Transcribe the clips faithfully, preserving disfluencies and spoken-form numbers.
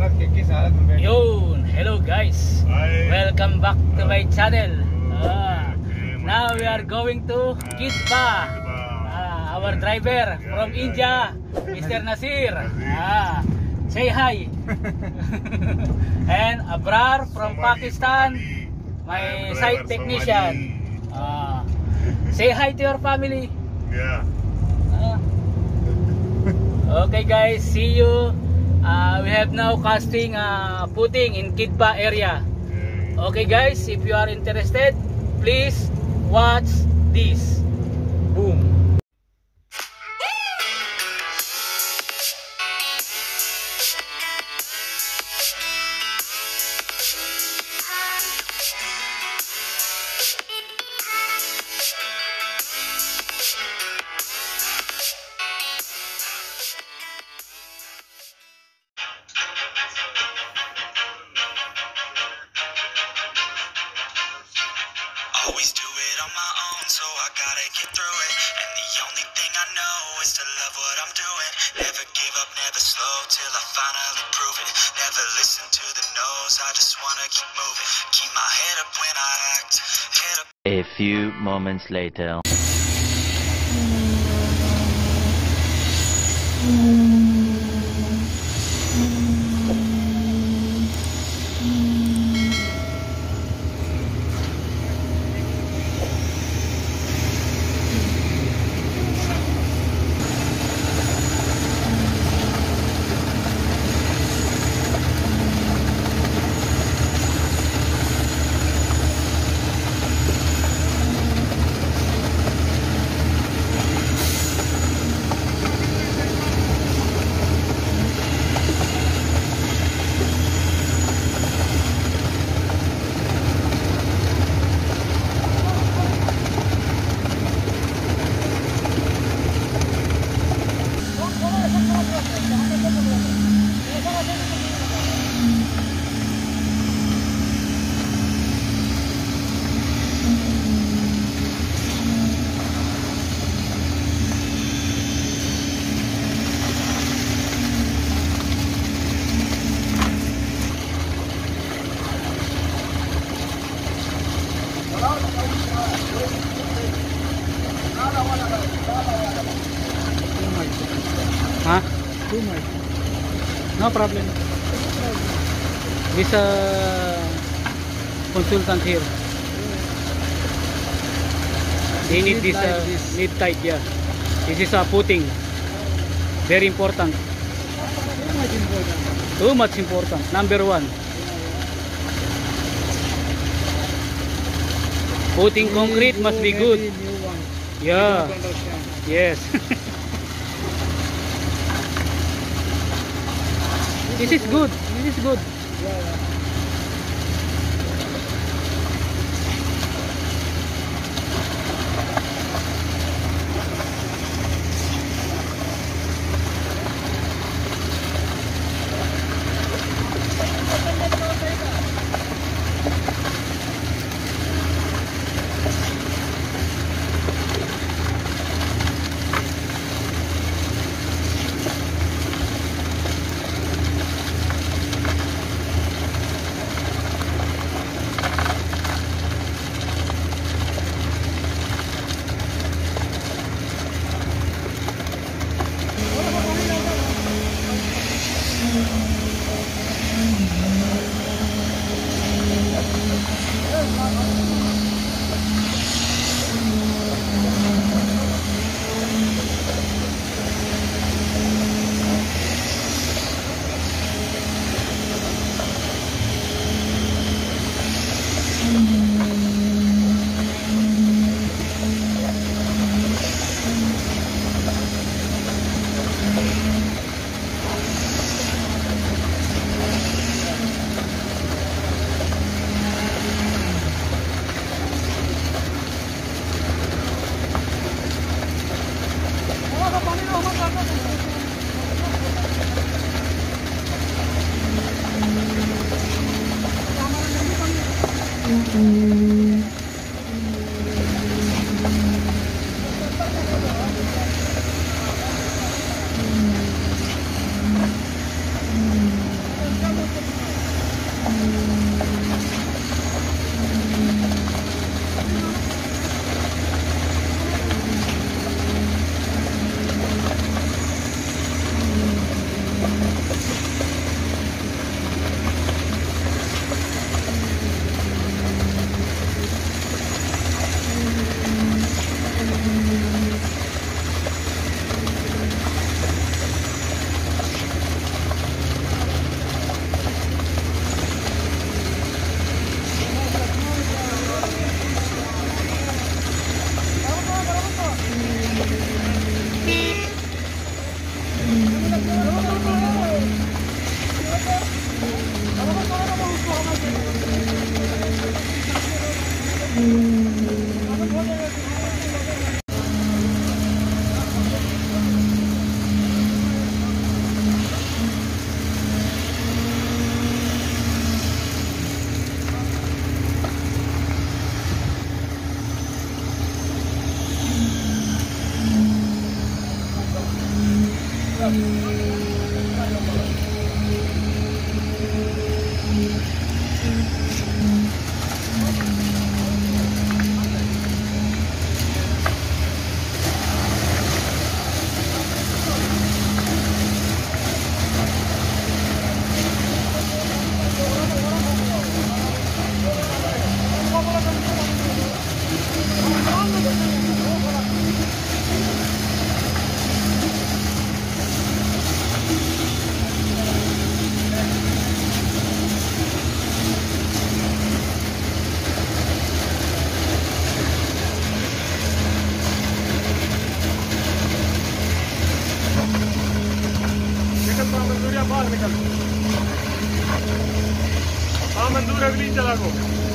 Yun, hello guys. Hi. Welcome back to my channel. Uh, now we are going to Kidba. Uh, our driver from India, Mister Nasir. Uh, say hi. And Abrar from Pakistan, my site technician. Uh, say hi to your family. Yeah. Uh, okay guys, see you. Uh, we have now casting uh, putting in Kidba area. Okay guys, if you are interested, please watch this. Boom. Always do it on my own, so I gotta get through it. And the only thing I know is to love what I'm doing. Never give up, never slow, till I finally prove it. Never listen to the no's, I just wanna keep moving. Keep my head up when I act, head up. A few moments later. Huh? Too much. No problem. This uh, consultant here. They need this, uh, need tight, yeah. This is a uh, putting. Very important. Too much important. Too much important. Number one. Putting concrete must be good. Yeah. Yes. This is good. This is good. हाँ मंजूर अगली चला को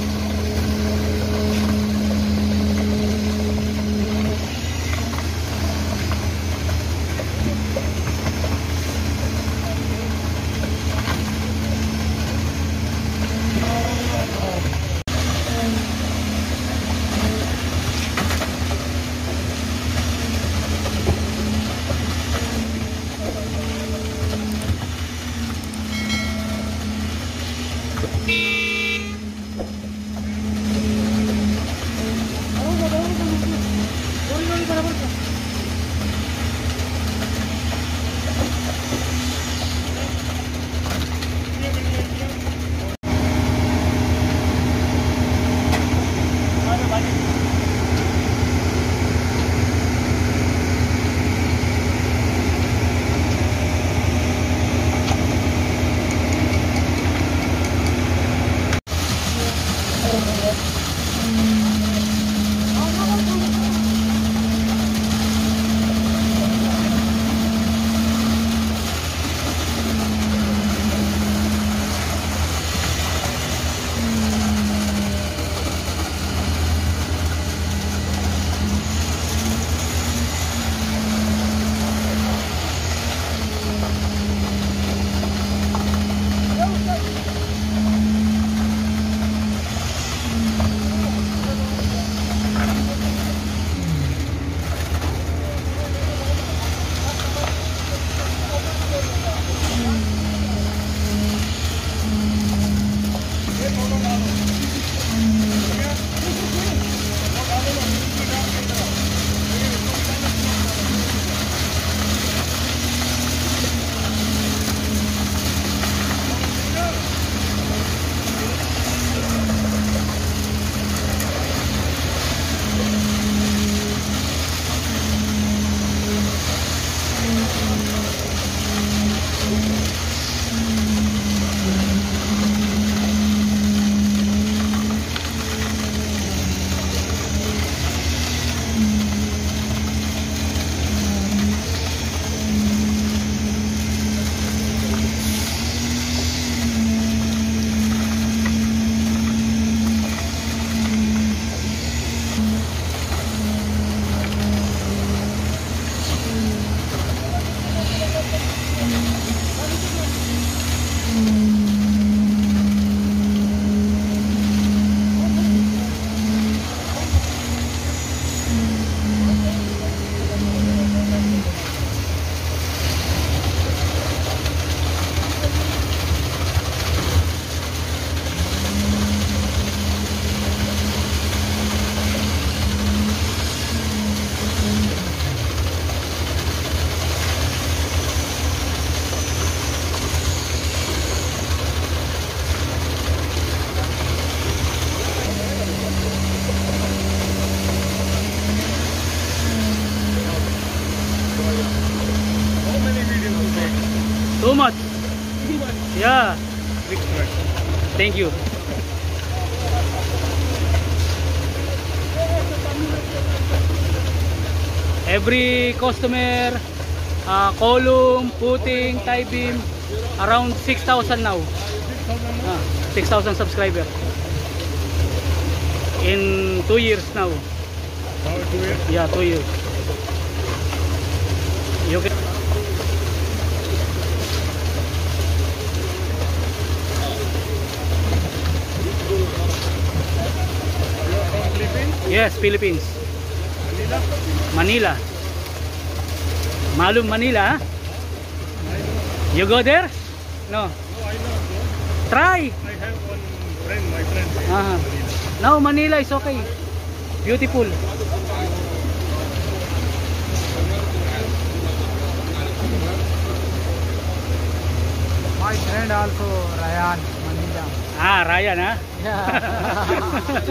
Too much. Yeah. Thank you. Every customer, uh, column, footing, tie beam, around six thousand now. Ah, six thousand subscriber. In two years now. How two years? Yeah, two years. You can. Yes, Philippines. Manila? Manila. Malum Manila, huh? You go there? No. No, I know. Try. I have one friend, my friend. in Uh-huh. Manila. No, Manila is okay. Beautiful. My friend also, Ryan, Manila. Ah, Ryan, huh? Yeah.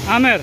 Amer.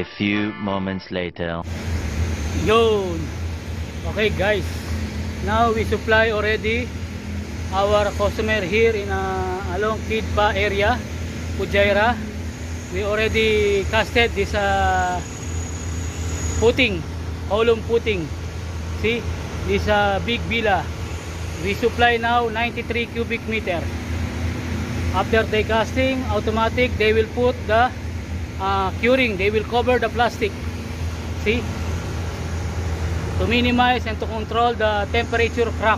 A few moments later. Yun. Okay guys, now we supply already our customer here in uh, along Kidpa area, Fujairah. We already casted this uh, footing, column footing. See, this uh, big villa. We supply now ninety-three cubic meter. After they casting, automatic, they will put the uh, curing. They will cover the plastic. See, to minimize and to control the temperature crack.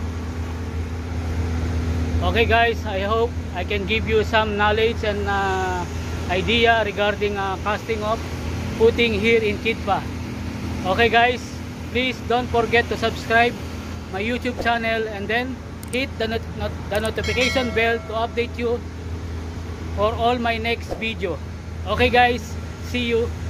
Okay guys, I hope I can give you some knowledge and uh, idea regarding uh, casting of footing here in Kidpa. Okay guys, please don't forget to subscribe my YouTube channel and then hit the, not not the notification bell to update you for all my next video. Okay guys, see you